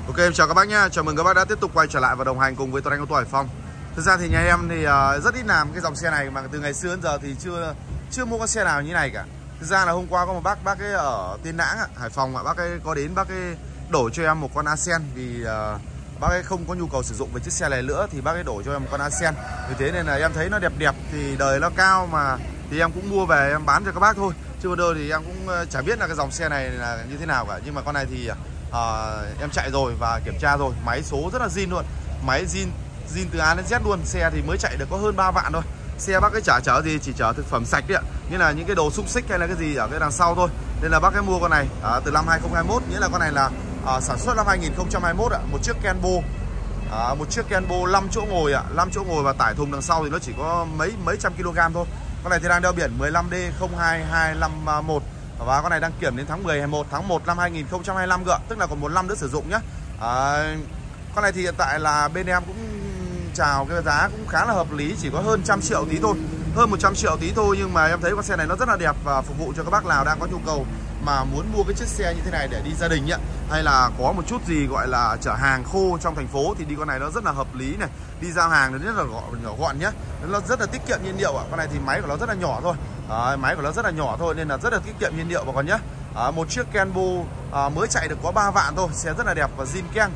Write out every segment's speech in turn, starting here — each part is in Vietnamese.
Ok, em chào các bác nhá. Chào mừng các bác đã tiếp tục quay trở lại và đồng hành cùng với Tuấn Anh ô tô Hải Phòng. Thực ra thì nhà em thì rất ít làm cái dòng xe này, mà từ ngày xưa đến giờ thì chưa mua con xe nào như này cả. Thực ra là hôm qua có một bác ấy ở Tiên Lãng Hải Phòng bác ấy có đến, bác ấy đổ cho em một con Ascend vì bác ấy không có nhu cầu sử dụng về chiếc xe này nữa, thì bác ấy đổ cho em một con Ascend. Vì thế nên là em thấy nó đẹp thì đời nó cao mà, thì em cũng mua về em bán cho các bác thôi. Chứ còn đâu thì em cũng chả biết là cái dòng xe này là như thế nào cả. Nhưng mà con này thì em chạy rồi và kiểm tra rồi, máy số rất là zin luôn, máy zin từ A đến Z luôn. Xe thì mới chạy được có hơn 3 vạn thôi. Xe bác ấy chở gì, chỉ chở thực phẩm sạch đấy ạ, như là những cái đồ xúc xích hay là cái gì ở cái đằng sau thôi. Nên là bác ấy mua con này từ năm 2021, nghĩa là con này là sản xuất năm 2021 ạ. Một chiếc Kenbo 5 chỗ ngồi ạ, 5 chỗ ngồi và tải thùng đằng sau thì nó chỉ có mấy trăm kg thôi. Con này thì đang đeo biển 15D02251 và con này đăng kiểm đến tháng 1 năm 2025 cơ, tức là còn 1 năm nữa sử dụng nhé. Con này thì hiện tại là bên em cũng chào cái giá cũng khá là hợp lý, chỉ có hơn 100 triệu tí thôi, hơn 100 triệu tí thôi. Nhưng mà em thấy con xe này nó rất là đẹp và phục vụ cho các bác nào đang có nhu cầu mà muốn mua cái chiếc xe như thế này để đi gia đình nhá, hay là có một chút gì gọi là chở hàng khô trong thành phố thì đi con này nó rất là hợp lý này. Đi giao hàng nó rất là nhỏ gọn nhá, nó rất là tiết kiệm nhiên liệu ạ. Con này thì máy của nó rất là nhỏ thôi, máy của nó rất là nhỏ thôi nên là rất là tiết kiệm nhiên liệu bà con nhé. Một chiếc Kenbo mới chạy được có 3 vạn thôi, xe rất là đẹp và zin keng.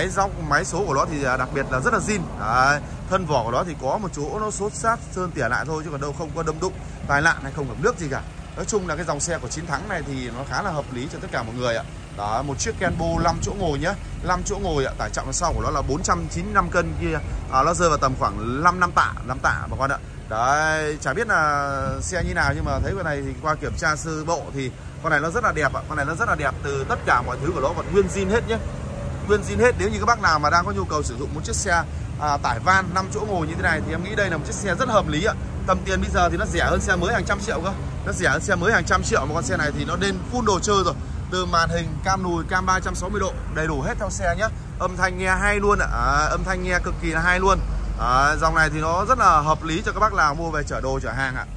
Máy số của nó thì đặc biệt là rất là zin. Thân vỏ của nó thì có một chỗ nó xốt sát sơn tỉa lại thôi, chứ còn đâu không có đâm đụng, tai nạn hay không ngập nước gì cả. Nói chung là cái dòng xe của Chiến Thắng này thì nó khá là hợp lý cho tất cả mọi người ạ. Đó, một chiếc Kenbo 5 chỗ ngồi nhé, 5 chỗ ngồi ạ, tải trọng đằng sau của nó là 495 cân kia, nó rơi vào tầm khoảng 5 tạ bà con ạ. Đấy, chả biết là xe như nào nhưng mà thấy con này thì qua kiểm tra sơ bộ thì con này nó rất là đẹp ạ. Con này nó rất là đẹp, từ tất cả mọi thứ của nó còn nguyên zin hết nhé, nguyên zin hết. Nếu như các bác nào mà đang có nhu cầu sử dụng một chiếc xe tải van 5 chỗ ngồi như thế này thì em nghĩ đây là một chiếc xe rất hợp lý ạ. Tầm tiền bây giờ thì nó rẻ hơn xe mới hàng trăm triệu cơ, nó rẻ hơn xe mới hàng trăm triệu, mà con xe này thì nó lên full đồ chơi rồi, từ màn hình, cam lùi, cam 360 độ đầy đủ hết theo xe nhé. Âm thanh nghe hay luôn ạ, âm thanh nghe cực kỳ là hay luôn. Dòng này thì nó rất là hợp lý cho các bác nào mua về chở đồ chở hàng ạ.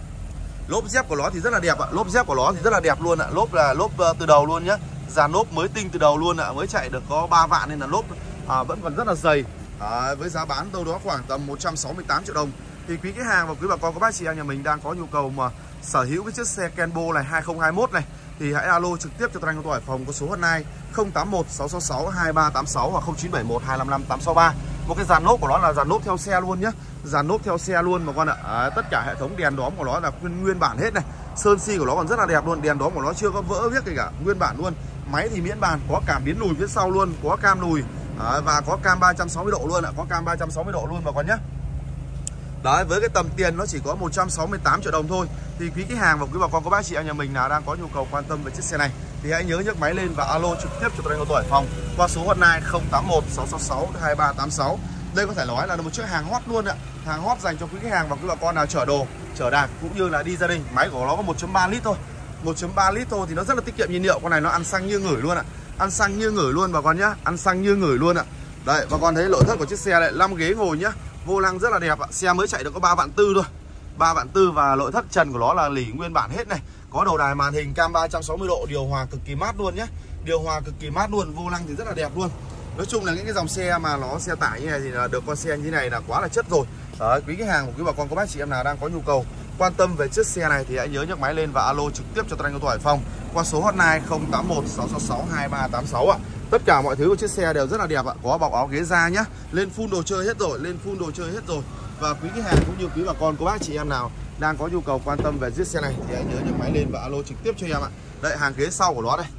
Lốp dép của nó thì rất là đẹp ạ, lốp dép của nó thì rất là đẹp luôn ạ. Lốp là lốp từ đầu luôn nhé, dàn lốp mới tinh từ đầu luôn ạ, mới chạy được có 3 vạn nên là lốp vẫn còn rất là dày. Với giá bán đâu đó khoảng tầm 168 triệu đồng. Thì quý khách hàng và quý bà con có bác chị em nhà mình đang có nhu cầu mà sở hữu cái chiếc xe Kenbo này 2021 này thì hãy alo trực tiếp cho Tuấn Anh ô tô Hải Phòng có số hotline 081 666 2386 hoặc 0971 255 863. Một cái dàn lốp của nó là dàn lốp theo xe luôn nhé, dàn lốp theo xe luôn mà con ạ. Tất cả hệ thống đèn đóm của nó là nguyên bản hết này, sơn xi của nó còn rất là đẹp luôn, đèn đóm của nó chưa có vỡ viết gì cả, nguyên bản luôn. Máy thì miễn bàn, có cảm biến lùi phía sau luôn, có cam lùi và có cam 360 độ luôn ạ, có cam 360 độ luôn bà con nhé. Đấy, với cái tầm tiền nó chỉ có 168 triệu đồng thôi. Thì quý khách hàng và quý bà con có bác chị em nhà mình nào đang có nhu cầu quan tâm về chiếc xe này thì hãy nhớ nhấc máy lên và alo trực tiếp cho Tuấn Anh ô tô Hải Phòng qua số hotline 081 666 2386. Đây có thể nói là một chiếc hàng hot luôn ạ, hàng hot dành cho quý khách hàng và quý bà con nào chở đồ, chở đạc cũng như là đi gia đình. Máy của nó có 1.3 lít thôi, 1.3 lít thôi thì nó rất là tiết kiệm nhiên liệu. Con này nó ăn xăng như ngửi luôn ạ, ăn xăng như ngửi luôn bà con nhá, ăn xăng như ngửi luôn ạ. Đây, bà con thấy nội thất của chiếc xe này, 5 ghế ngồi nhá, vô lăng rất là đẹp ạ. Xe mới chạy được có 3 vạn tư thôi, 3 vạn tư và nội thất trần của nó là lỉ nguyên bản hết này. Có đầu đài màn hình cam 360 độ, điều hòa cực kỳ mát luôn nhé, điều hòa cực kỳ mát luôn, vô lăng thì rất là đẹp luôn. Nói chung là những cái dòng xe mà nó xe tải như này thì là được con xe như thế này là quá là chất rồi. Đấy, quý khách hàng của quý bà con có bác chị em nào đang có nhu cầu quan tâm về chiếc xe này thì hãy nhớ nhấc máy lên và alo trực tiếp cho Tuấn Anh ô tô Hải Phòng qua số hotline 081 666 2386 ạ. Tất cả mọi thứ của chiếc xe đều rất là đẹp ạ, có bọc áo ghế da nhá, lên full đồ chơi hết rồi, lên full đồ chơi hết rồi. Và quý khách hàng cũng như quý bà con có bác chị em nào đang có nhu cầu quan tâm về chiếc xe này thì hãy nhớ nhấc máy lên và alo trực tiếp cho em ạ. Đây, hàng ghế sau của nó đây,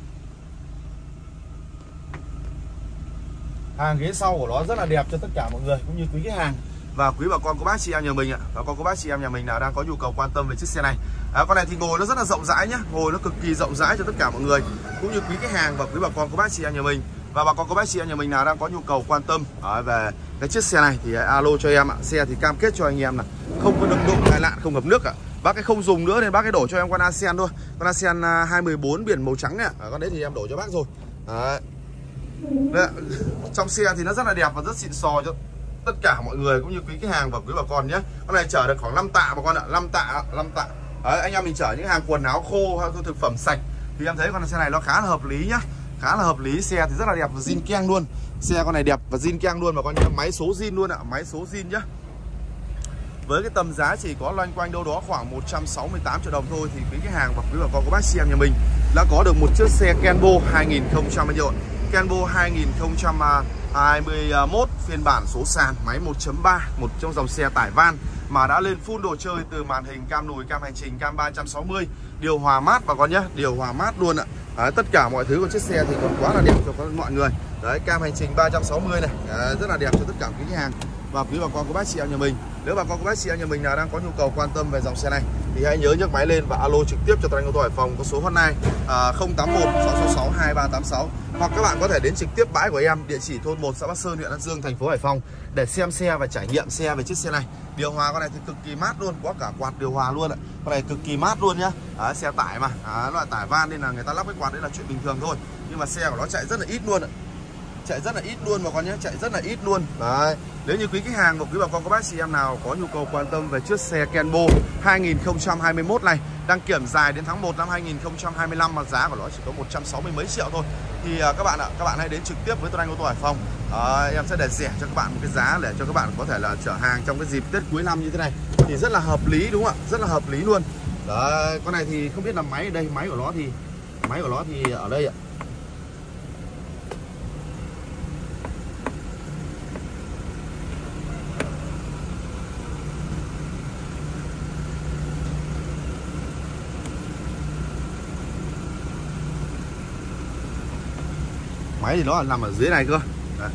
hàng ghế sau của nó rất là đẹp cho tất cả mọi người cũng như quý khách hàng và quý bà con có bác chị em nhà mình ạ. Bà con có bác chị em nhà mình nào đang có nhu cầu quan tâm về chiếc xe này. Con này thì ngồi nó rất là rộng rãi nhá, ngồi nó cực kỳ rộng rãi cho tất cả mọi người cũng như quý khách hàng và quý bà con có bác chị em nhà mình. Và bà con có bác chị em nhà mình nào đang có nhu cầu quan tâm về cái chiếc xe này thì hãy alo cho em ạ. Xe thì cam kết cho anh em là không có đâm đụng, tai nạn, không ngập nước ạ. Bác ấy không dùng nữa nên bác ấy đổ cho em con Ascend thôi, con Ascend 214 biển màu trắng này. Con đấy thì em đổ cho bác rồi. Đấy. Trong xe thì nó rất là đẹp và rất xịn sò cho tất cả mọi người cũng như quý khách hàng và quý bà con nhé. Con này chở được khoảng 5 tạ bà con ạ, 5 tạ. Đấy, anh em mình chở những hàng quần áo khô hay thực phẩm sạch thì em thấy con xe này nó khá là hợp lý nhá. khá là hợp lý. Xe thì rất là đẹp và zin keng luôn. Xe con này đẹp và zin keng luôn, và con nhá, máy số zin luôn ạ, máy số zin nhá. Với cái tầm giá chỉ có loanh quanh đâu đó khoảng 168 triệu đồng thôi, thì quý cái hàng và quý bà con cô bác chị em nhà mình đã có được một chiếc xe Kenbo 2021, Kenbo 2021 phiên bản số sàn, máy 1.3, một trong dòng xe tải van mà đã lên full đồ chơi, từ màn hình, cam lùi, cam hành trình, cam 360, điều hòa mát bà con nhé, điều hòa mát luôn ạ. Đấy, tất cả mọi thứ của chiếc xe thì còn quá là đẹp cho mọi người. Đấy, cam hành trình 360 này, rất là đẹp cho tất cả quý khách hàng và quý bà con cô bác chị em nhà mình. Nếu bà con cô bác chị em nhà mình nào đang có nhu cầu quan tâm về dòng xe này thì hãy nhớ nhấc máy lên và alo trực tiếp cho Tuấn Anh ô tô Hải Phòng có số hotline 081 666 2386, hoặc các bạn có thể đến trực tiếp bãi của em, địa chỉ thôn 1 xã Bắc Sơn, huyện An Dương, thành phố Hải Phòng để xem xe và trải nghiệm xe về chiếc xe này. Điều hòa con này thì cực kỳ mát luôn, có cả quạt điều hòa luôn ạ. Con này cực kỳ mát luôn nhá. Xe tải mà, loại tải van nên là người ta lắp cái quạt đấy là chuyện bình thường thôi. Nhưng mà xe của nó chạy rất là ít luôn ạ. Chạy rất là ít luôn mà con nhé, chạy rất là ít luôn. Đấy, nếu như quý khách hàng và quý bà con có bác chị em nào có nhu cầu quan tâm về chiếc xe Kenbo 2021 này, đăng kiểm dài đến tháng 1 năm 2025 mà giá của nó chỉ có 160 mấy triệu thôi, thì các bạn ạ, các bạn hãy đến trực tiếp với Tuấn Anh ô tô Hải Phòng. Em sẽ để rẻ cho các bạn một cái giá để cho các bạn có thể là chở hàng trong cái dịp Tết cuối năm như thế này thì rất là hợp lý, đúng không ạ? Rất là hợp lý luôn. Đấy, con này thì không biết là máy ở đây, máy của nó thì ở đây ạ. Máy thì nó nằm ở dưới này cơ. Đấy.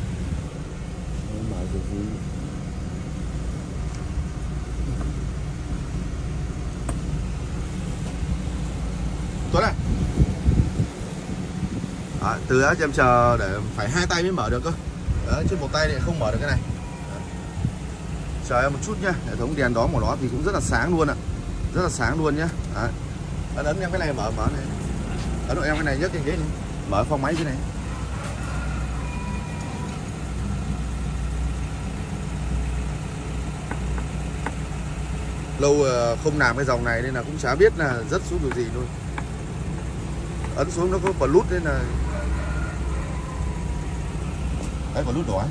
Tuấn này. Đấy, từ đó em chờ để phải hai tay mới mở được cơ. Đấy, chứ một tay thì không mở được cái này. Đấy. Chờ em một chút nhá. Hệ thống đèn đóm của nó thì cũng rất là sáng luôn ạ. Rất là sáng luôn nhá. Đấy. Ấn em cái này mở này. Ấn em cái này nhấc trên ghế này. Mở phong máy dưới này. Lâu không làm cái dòng này nên là cũng chả biết là rất xuống kiểu gì luôn. Ấn xuống nó có quả lút nên là đấy, quả lút đỏ.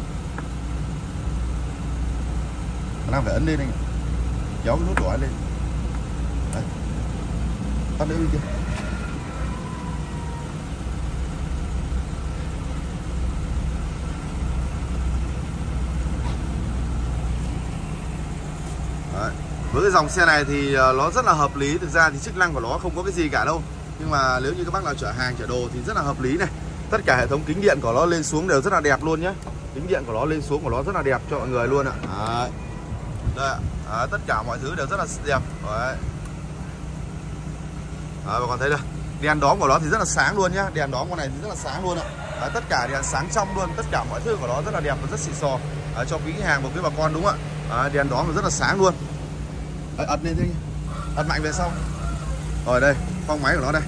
Đang phải ấn lên anh, kéo cái nút đỏ lên. Đấy. Tắt nữa bên kia. Đấy. Với cái dòng xe này thì nó rất là hợp lý. Thực ra thì chức năng của nó không có cái gì cả đâu, nhưng mà nếu như các bác nào chở hàng chở đồ thì rất là hợp lý này. Tất cả hệ thống kính điện của nó lên xuống đều rất là đẹp luôn nhé. Kính điện của nó lên xuống của nó rất là đẹp cho mọi người luôn ạ. Đấy. Đây ạ. Tất cả mọi thứ đều rất là đẹp. Đấy. Bà con thấy được. Đèn đóm của nó thì rất là sáng luôn nhá. Đèn đóm con này thì rất là sáng luôn ạ. Tất cả đèn sáng trong luôn. Tất cả mọi thứ của nó rất là đẹp và rất xịn sò cho quý hàng và quý bà con, đúng không ạ? Đèn đóm rất là sáng luôn. Đấy, ấn lên thế, ấn mạnh về sau. Rồi đây, phong máy của nó đây.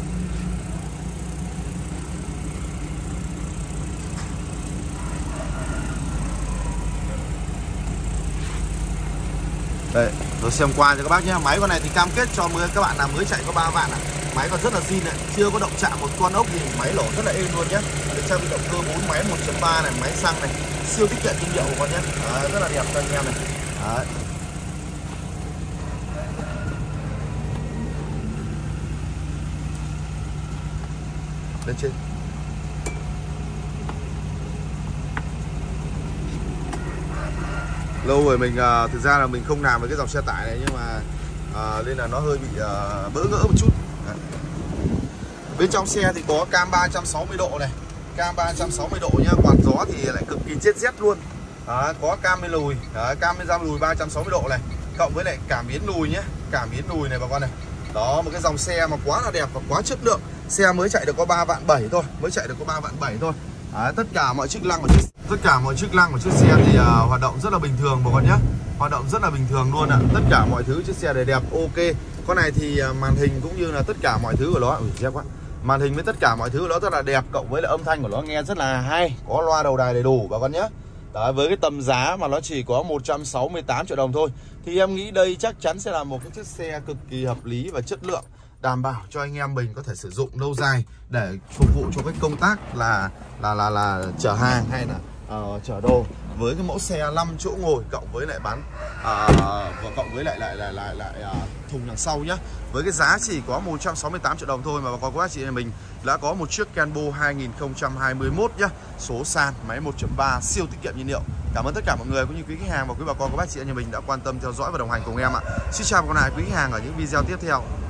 Đây, tôi xem qua cho các bác nhé. Máy con này thì cam kết cho các bạn nào mới chạy có 3 vạn ạ. Máy còn rất là zin này, chưa có động chạm một con ốc gì, máy lổ rất là êm luôn nhé. Được trang bị động cơ 4 máy 1.3 này, máy xăng này, siêu tiết kiệm nhiên liệu của con nhé. Rất là đẹp cho anh em này. Đấy. Lên trên. Lâu rồi mình thực ra là mình không làm với cái dòng xe tải này, nhưng mà nên là nó hơi bị bỡ ngỡ một chút. Đấy. Bên trong xe thì có cam 360 độ này, cam 360 độ nhá, quạt gió thì lại cực kỳ chết rét luôn. Có cam bên lùi, cam bên lùi 360 độ này, cộng với lại cảm biến lùi nhé, cảm biến lùi này bà con này. Đó, một cái dòng xe mà quá là đẹp và quá chất lượng. Xe mới chạy được có 3 vạn 7 thôi, mới chạy được có 3 vạn 7 thôi. Tất cả mọi chức năng của chiếc xe thì hoạt động rất là bình thường bà con nhé. Hoạt động rất là bình thường luôn ạ. Tất cả mọi thứ chiếc xe này đẹp, ok. Con này thì màn hình cũng như là tất cả mọi thứ của nó, màn hình với tất cả mọi thứ của nó rất là đẹp, cộng với lại âm thanh của nó nghe rất là hay, có loa đầu đài đầy đủ bà con nhé. Đấy, với cái tầm giá mà nó chỉ có 168 triệu đồng thôi thì em nghĩ đây chắc chắn sẽ là một cái chiếc xe cực kỳ hợp lý và chất lượng. đảm bảo cho anh em mình có thể sử dụng lâu dài để phục vụ cho cái công tác là chở hàng hay là chở đồ, với cái mẫu xe 5 chỗ ngồi cộng với lại cộng với lại thùng đằng sau nhá. Với cái giá chỉ có 168 triệu đồng thôi mà bà con cô bác chị em mình đã có một chiếc Kenbo 2021 nhá, số sàn, máy 1.3 siêu tiết kiệm nhiên liệu. Cảm ơn tất cả mọi người cũng như quý khách hàng và quý bà con cô bác chị em mình đã quan tâm theo dõi và đồng hành cùng em ạ. Xin chào và hẹn gặp lại quý khách hàng ở những video tiếp theo.